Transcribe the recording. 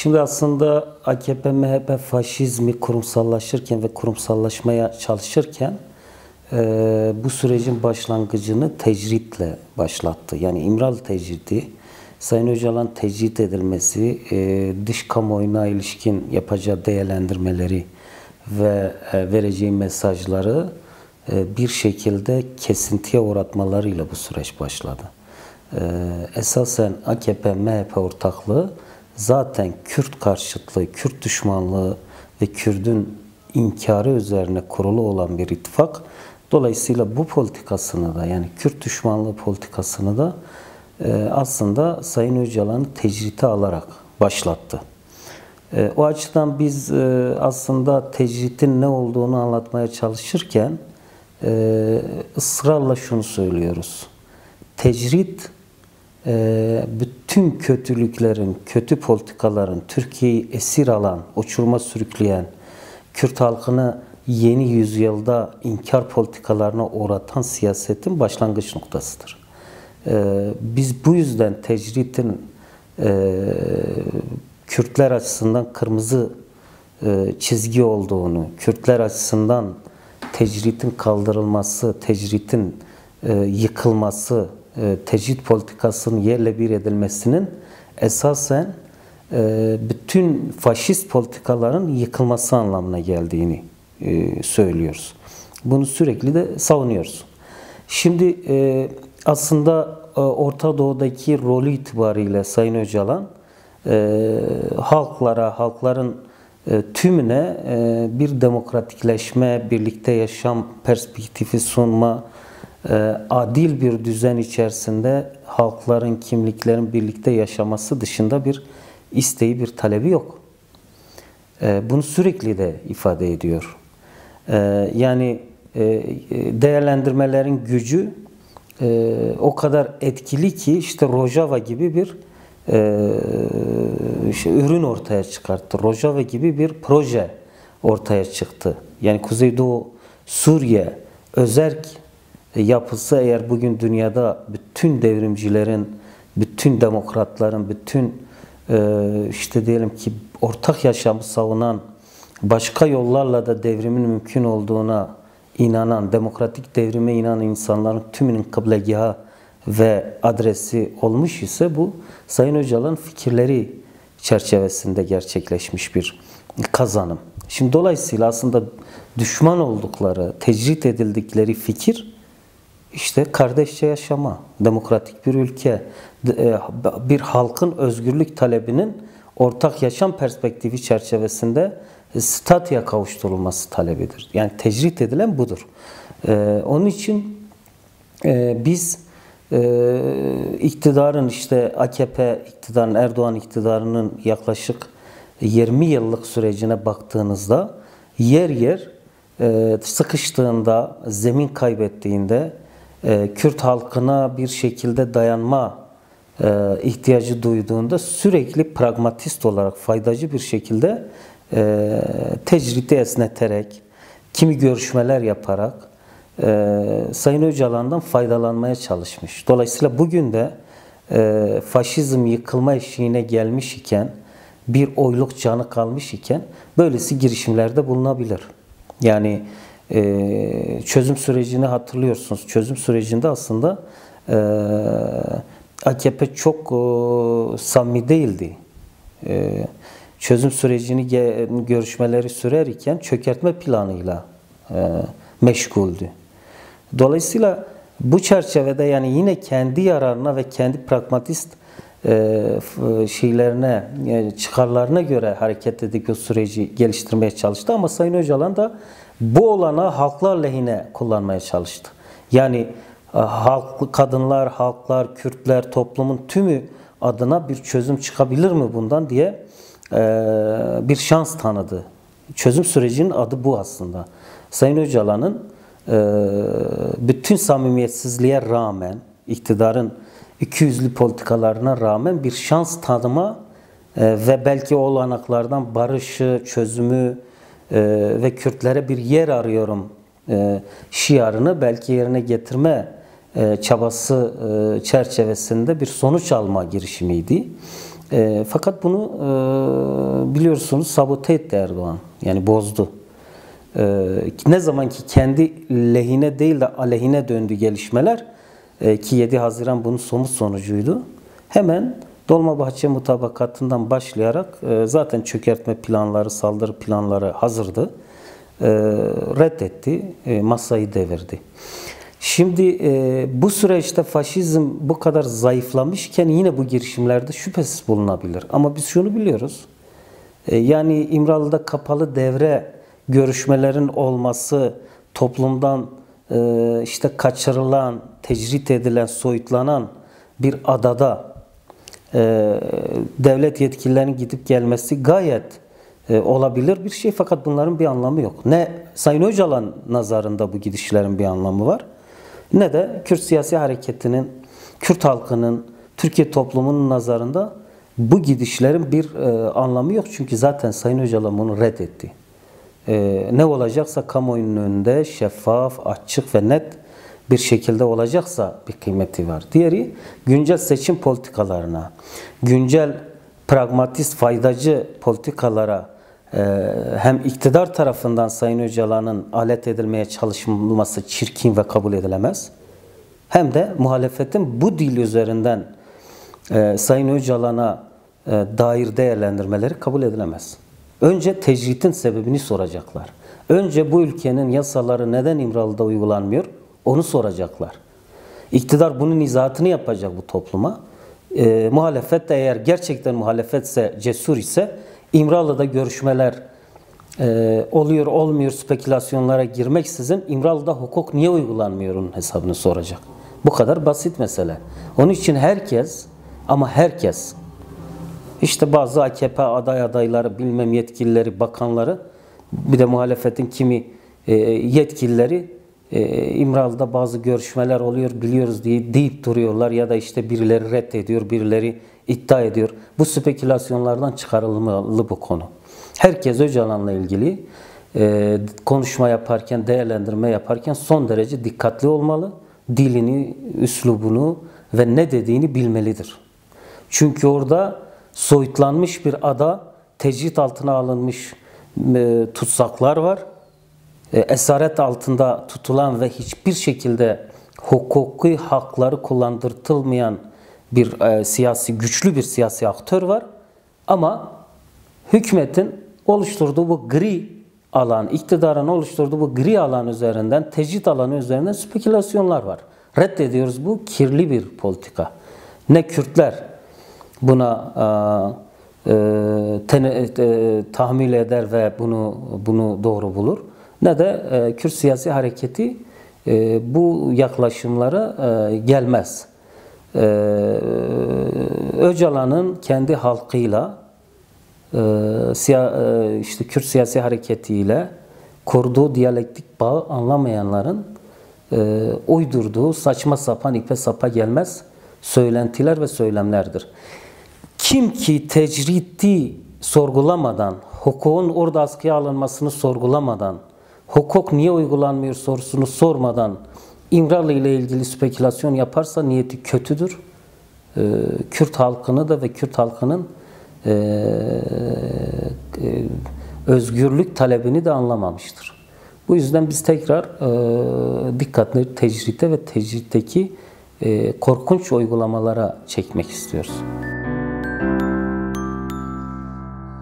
Şimdi aslında AKP, MHP faşizmi kurumsallaşırken ve kurumsallaşmaya çalışırken bu sürecin başlangıcını tecritle başlattı. Yani İmralı tecridi, Sayın Öcalan tecrit edilmesi, dış kamuoyuna ilişkin yapacağı değerlendirmeleri ve vereceği mesajları bir şekilde kesintiye uğratmalarıyla bu süreç başladı. Esasen AKP, MHP ortaklığı zaten Kürt karşıtlığı, Kürt düşmanlığı ve Kürt'ün inkarı üzerine kurulu olan bir ittifak. Dolayısıyla bu politikasını da, yani Kürt düşmanlığı politikasını da aslında Sayın Öcalan'ı tecrite alarak başlattı. O açıdan biz aslında tecritin ne olduğunu anlatmaya çalışırken ısrarla şunu söylüyoruz. Tecrit bütün kötülüklerin, kötü politikaların Türkiye'yi esir alan, uçuruma sürükleyen, Kürt halkını yeni yüzyılda inkar politikalarına uğratan siyasetin başlangıç noktasıdır. Biz bu yüzden tecritin Kürtler açısından kırmızı çizgi olduğunu, Kürtler açısından tecritin kaldırılması, tecritin yıkılması, tecrit politikasının yerle bir edilmesinin esasen bütün faşist politikaların yıkılması anlamına geldiğini söylüyoruz. Bunu sürekli de savunuyoruz. Şimdi aslında Orta Doğu'daki rolü itibariyle Sayın Öcalan halkların tümüne bir demokratikleşme, birlikte yaşam perspektifi sunma, adil bir düzen içerisinde halkların, kimliklerin birlikte yaşaması dışında bir isteği, bir talebi yok. Bunu sürekli de ifade ediyor. Yani değerlendirmelerin gücü o kadar etkili ki işte Rojava gibi bir ürün ortaya çıkarttı. Rojava gibi bir proje ortaya çıktı. Yani Kuzeydoğu Suriye özerk yapısı eğer bugün dünyada bütün devrimcilerin, bütün demokratların, bütün işte diyelim ki ortak yaşamı savunan, başka yollarla da devrimin mümkün olduğuna inanan, demokratik devrime inanan insanların tümünün kıblegahı ve adresi olmuş ise bu Sayın Öcalan fikirleri çerçevesinde gerçekleşmiş bir kazanım. Şimdi dolayısıyla aslında düşman oldukları, tecrit edildikleri fikir işte kardeşçe yaşama, demokratik bir ülke, bir halkın özgürlük talebinin ortak yaşam perspektifi çerçevesinde statüye kavuşturulması talebidir. Yani tecrit edilen budur. Onun için biz iktidarın işte AKP iktidarının, Erdoğan iktidarının yaklaşık 20 yıllık sürecine baktığınızda yer yer sıkıştığında, zemin kaybettiğinde Kürt halkına bir şekilde dayanma ihtiyacı duyduğunda sürekli pragmatist olarak, faydacı bir şekilde tecriti esneterek, kimi görüşmeler yaparak Sayın Öcalan'dan faydalanmaya çalışmış. Dolayısıyla bugün de faşizm yıkılma eşiğine gelmiş iken, bir oyluk canı kalmış iken böylesi girişimlerde bulunabilir. Yani çözüm sürecini hatırlıyorsunuz. Çözüm sürecinde aslında AKP çok samimi değildi. Çözüm sürecini görüşmeleri sürerken çökertme planıyla meşguldü. Dolayısıyla bu çerçevede yani yine kendi yararına ve kendi pragmatist şeylerine, çıkarlarına göre hareket edip o süreci geliştirmeye çalıştı ama Sayın Öcalan da bu olanağı halklar lehine kullanmaya çalıştı. Yani kadınlar, halklar, Kürtler, toplumun tümü adına bir çözüm çıkabilir mi bundan diye bir şans tanıdı. Çözüm sürecinin adı bu aslında. Sayın Öcalan'ın bütün samimiyetsizliğe rağmen, iktidarın ikiyüzlü politikalarına rağmen bir şans tanıma ve belki o olanaklardan barışı, çözümü ve Kürtlere bir yer arıyorum şiarını belki yerine getirme çabası çerçevesinde bir sonuç alma girişimiydi. Fakat bunu biliyorsunuz sabote etti Erdoğan. Yani bozdu. Ne zaman ki kendi lehine değil de aleyhine döndü gelişmeler ki 7 Haziran bunun somut sonucuydu. Hemen Dolmabahçe mutabakatından başlayarak zaten çökertme planları, saldırı planları hazırdı. Reddetti, masayı devirdi. Şimdi bu süreçte faşizm bu kadar zayıflamışken yine bu girişimlerde şüphesiz bulunabilir. Ama biz şunu biliyoruz. Yani İmralı'da kapalı devre görüşmelerin olması, toplumdan işte kaçırılan, tecrit edilen, soyutlanan bir adada devlet yetkililerinin gidip gelmesi gayet olabilir bir şey, fakat bunların bir anlamı yok. Ne Sayın Öcalan nazarında bu gidişlerin bir anlamı var, ne de Kürt siyasi hareketinin, Kürt halkının, Türkiye toplumunun nazarında bu gidişlerin bir anlamı yok. Çünkü zaten Sayın Öcalan bunu reddetti. Ne olacaksa kamuoyunun önünde şeffaf, açık ve net bir şekilde olacaksa bir kıymeti var. Diğeri güncel seçim politikalarına, güncel pragmatist, faydacı politikalara hem iktidar tarafından Sayın Öcalan'ın alet edilmeye çalışılması çirkin ve kabul edilemez. Hem de muhalefetin bu dil üzerinden Sayın Öcalan'a dair değerlendirmeleri kabul edilemez. Önce tecritin sebebini soracaklar. Önce bu ülkenin yasaları neden İmralı'da uygulanmıyor? Onu soracaklar. İktidar bunun izahatını yapacak bu topluma. Muhalefet de eğer gerçekten muhalefetse, cesur ise İmralı'da görüşmeler oluyor olmuyor spekülasyonlara girmeksizin İmralı'da hukuk niye uygulanmıyor onun hesabını soracak. Bu kadar basit mesele. Onun için herkes, ama herkes, işte bazı AKP adayları, bilmem yetkilileri, bakanları, bir de muhalefetin kimi yetkilileri İmralı'da bazı görüşmeler oluyor biliyoruz diye deyip duruyorlar ya da işte birileri reddediyor, birileri iddia ediyor. Bu spekülasyonlardan çıkarılmalı bu konu. Herkes Öcalan'la ilgili konuşma yaparken, değerlendirme yaparken son derece dikkatli olmalı. Dilini, üslubunu ve ne dediğini bilmelidir. Çünkü orada soyutlanmış bir ada, tecrit altına alınmış tutsaklar var. Esaret altında tutulan ve hiçbir şekilde hukuki hakları kullandırtılmayan bir güçlü bir siyasi aktör var. Ama hükümetin oluşturduğu bu gri alan, iktidarın oluşturduğu bu gri alan üzerinden, tecrit alanı üzerinden spekülasyonlar var. Reddediyoruz, bu kirli bir politika. Ne Kürtler buna tahammül eder ve bunu doğru bulur, ne de Kürt siyasi hareketi bu yaklaşımlara gelmez. Öcalan'ın kendi halkıyla, işte Kürt siyasi hareketiyle kurduğu diyalektik bağı anlamayanların uydurduğu saçma sapan, ipe sapa gelmez söylentiler ve söylemlerdir. Kim ki tecridi sorgulamadan, hukukun orada askıya alınmasını sorgulamadan, hukuk niye uygulanmıyor sorusunu sormadan İmralı ile ilgili spekülasyon yaparsa niyeti kötüdür. Kürt halkını da ve Kürt halkının özgürlük talebini de anlamamıştır. Bu yüzden biz tekrar dikkatleri tecritte ve tecritteki korkunç uygulamalara çekmek istiyoruz.